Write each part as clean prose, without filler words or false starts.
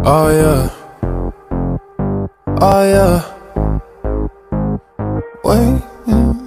Oh yeah, oh yeah. Waiting,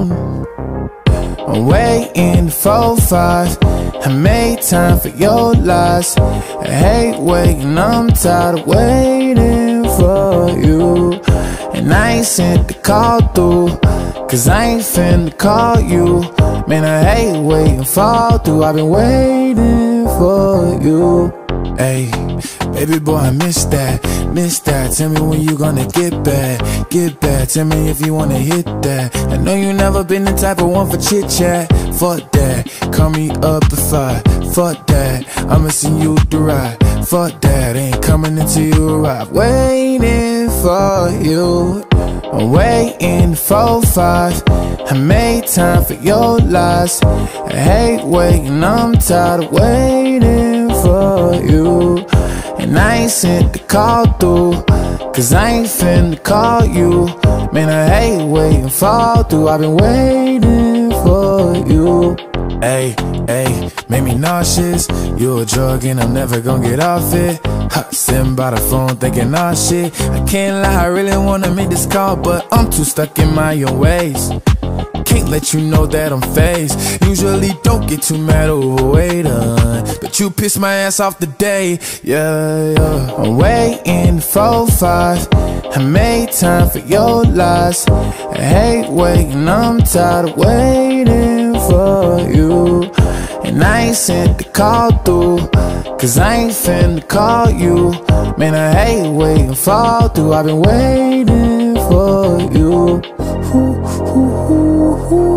I'm waiting for 5. I made time for your lies. I hate waiting, I'm tired of waiting for you. And I ain't sent the call through, cause I ain't finna call you. Man, I hate waiting fall through. I've been waiting for you. Ayy, baby boy, I miss that, miss that. Tell me when you gonna get back, get back. Tell me if you wanna hit that. I know you never been the type of one for chit chat. Fuck that, call me up at 5. Fuck that, I'ma send you the ride. Fuck that, ain't coming until you arrive. Waiting for you, I'm waiting for 5. I made time for your lies. I hate waiting, I'm tired of waiting for you. And I ain't sent the call through, cause I ain't finna call you. Man, I hate waiting fall through. I've been waiting for you. Ayy, ayy, made me nauseous. You a drug and I'm never gonna get off it. Sitting by the phone thinking, oh shit, I can't lie, I really wanna make this call, but I'm too stuck in my own ways. Can't let you know that I'm phased. Usually don't get too mad over waiting, but you pissed my ass off today. Yeah, yeah. I'm waiting for 5. I made time for your lies. I hate waiting, I'm tired of waiting for you. And I ain't sent the call through, cause I ain't finna call you. Man, I hate waiting fall through. I've been waiting for you. Ooh, ooh, ooh, ooh.